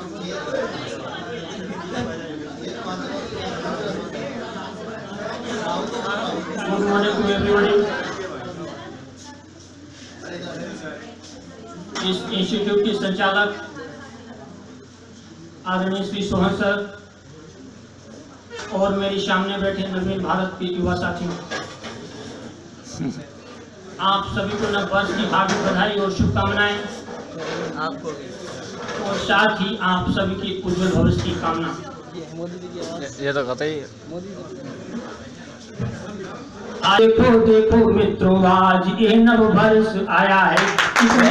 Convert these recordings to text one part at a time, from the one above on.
Good morning to everybody. इस institute के संचालक आदरणीय श्री सोहन सर और मेरे सामने बैठे नवीन भारत के युवा साथियों, आप सभी को नव वर्ष की हार्दिक बधाई और शुभकामनाएं आपको और साथ ही आप सभी की उज्जवल भविष्य की कामना। ये तो कतई देखो देखो मित्रों, आज ये नव वर्ष आया है, कितना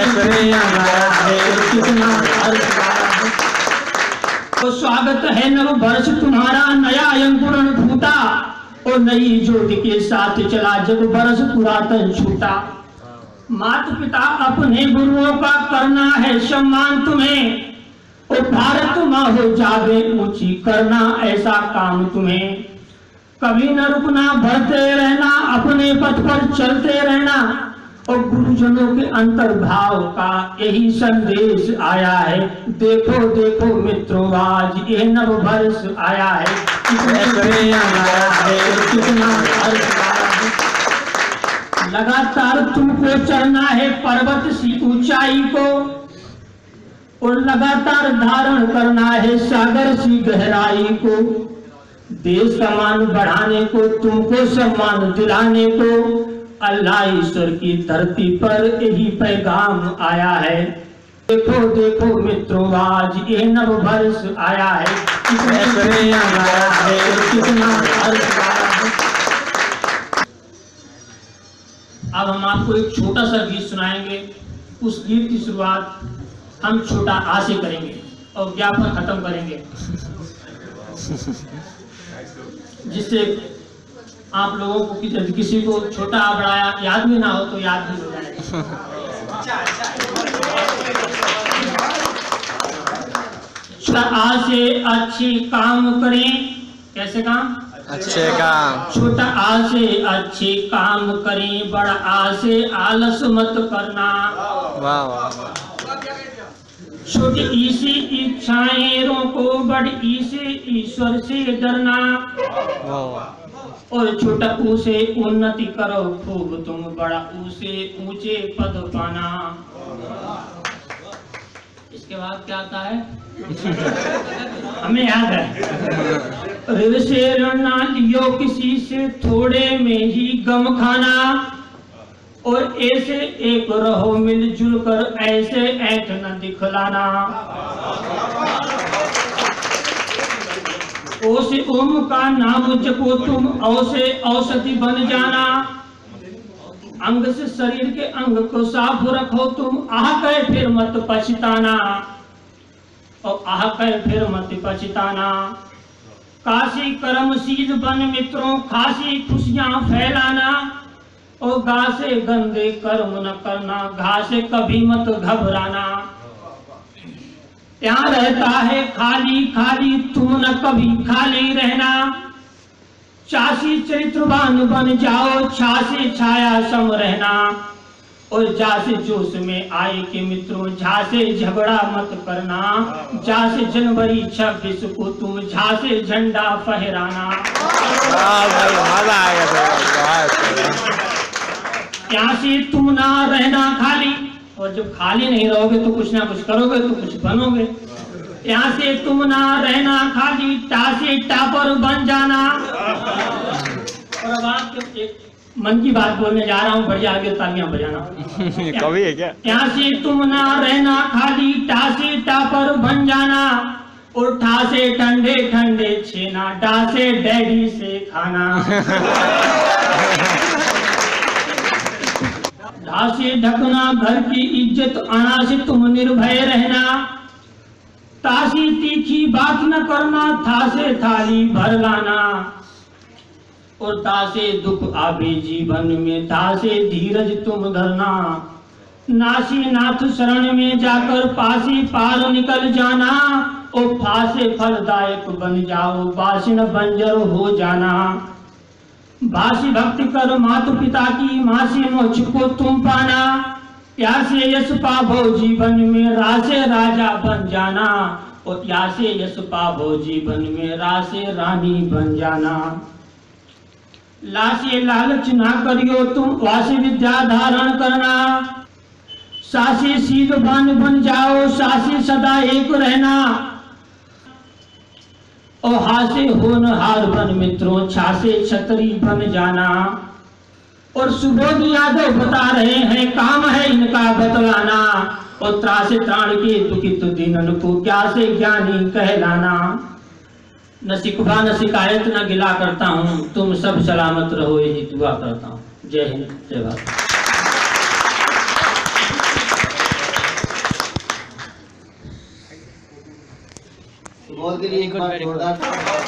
तो स्वागत है नव वर्ष तुम्हारा, नया अंकुरण फूटा और नई ज्योति के साथ चला जब वर्ष पुरातन छूटा। माता पिता अपने गुरुओं का करना है सम्मान तुम्हें, और भारत माँ हो जागे ऊंची करना ऐसा काम तुम्हें। कभी न रुकना, बढ़ते रहना, अपने पथ पर चलते रहना, और गुरुजनों के अंतर्भाव का यही संदेश आया है। देखो देखो मित्रों, आज ये नव वर्ष आया है, कितना लगातार तुमको चढ़ना है पर्वत सी ऊंचाई को, और लगातार धारण करना है सागर सी गहराई को। देश का मान बढ़ाने को, तुमको सम्मान दिलाने को अल्लाह ईश्वर की धरती पर यही पैगाम आया है। देखो देखो मित्रों, आज ये नव वर्ष आया है, कितना अब हम आपको एक छोटा सा गीत सुनाएंगे। उस गीत की शुरुआत हम छोटा आ से करेंगे और ज्ञापन खत्म करेंगे, जिससे आप लोगों को किसी को छोटा बड़ा याद भी ना हो तो याद भी हो जाए। छोटा आ से अच्छी काम करें। कैसे काम? अच्छे काम। छोटा आ से अच्छे काम करें, बड़ा आ से आलस मत करना। वाह वाह। छोटी ई से इच्छाएं रोको, बड़ी ई से ईश्वर से डरना। और छोटा ऊ से उन्नति करो खूब तुम, बड़ा ऊ से ऊंचे पद पाना। इसके बाद क्या आता है? हमें याद है, ऋण से ऋण ना लियो किसी से, थोड़े में ही गम खाना। और ऐसे एक रहो मिलजुल कर, ऐसे ऐठ न दिखलाना। ओ से ओम का नाम जपो तुम, औ से औषधि बन जाना। अंग से शरीर के अंग को साफ रखो तुम, आह कहे फिर मत पछताना। और आह कहे फिर मत पछताना। काशी कर्मशील बन मित्रों, खासी खुशियां फैलाना। और गा से गंदे कर्म न करना, घा से कभी मत घबराना। यहाँ रहता है खाली खाली, तुम न कभी खाली रहना। चासी चरित्रवान बन जाओ, छासे छाया सम रहना। और जासे जोश में आए के मित्रों, झासे झगड़ा मत करना। जासे जनवरी 26 को तुम झासे झंडा फहराना। यहाँ से तुम ना रहना खाली, और जब खाली नहीं रहोगे तो कुछ ना कुछ करोगे तो कुछ बनोगे। यहाँ से तुम ना रहना खाली, टा से टापर बन जाना। और अब आपके एक मन की बात बोलने जा रहा हूँ, बढ़िया आगे तालियां बजाना। कवि है क्या? यहाँ से तुम ना रहना खाली, टा से टापर बन जाना। और ठा से ठंडे ठंडे छेना, डा से डैडी से खाना। ढा से ढकना घर की इज्जत, अना से तुम निर्भय रहना। तासी तीखी बात न करना, था से थाली भर लाना। और ता से दुख आवे जीवन में, ता से धीरज तुम धरना। नासी नाथ शरण में जाकर पासी पार निकल जाना। और फासे फलदायक बन जाओ, बासिन बंजर हो जाना। भाषी भक्ति कर माता पिता की, मासी मोक्ष को तुम पाना। प्यासे यश पाभो जीवन में, रासे राजा बन जाना। और यासे यश पावो जीवन में रासे रानी बन जाना। लासे लालच ना करियो तुम वासे विद्या धारण करना। सासे सीलवान बन जाओ सासे सदा एक रहना। और हासे होनहार बन मित्रों छासे छतरी बन जाना। और सुबोध यादव बता रहे हैं काम है इनका बतलाना। और त्रासे त्राण के दुखित दीनन को क्या से ज्ञानी कहलाना। न शिकवा न शिकायत न गिला करता हूँ तुम सब सलामत रहो यही दुआ करता हूँ। जय हिंद जय भारत। सुबोध के लिए एक बार जोरदार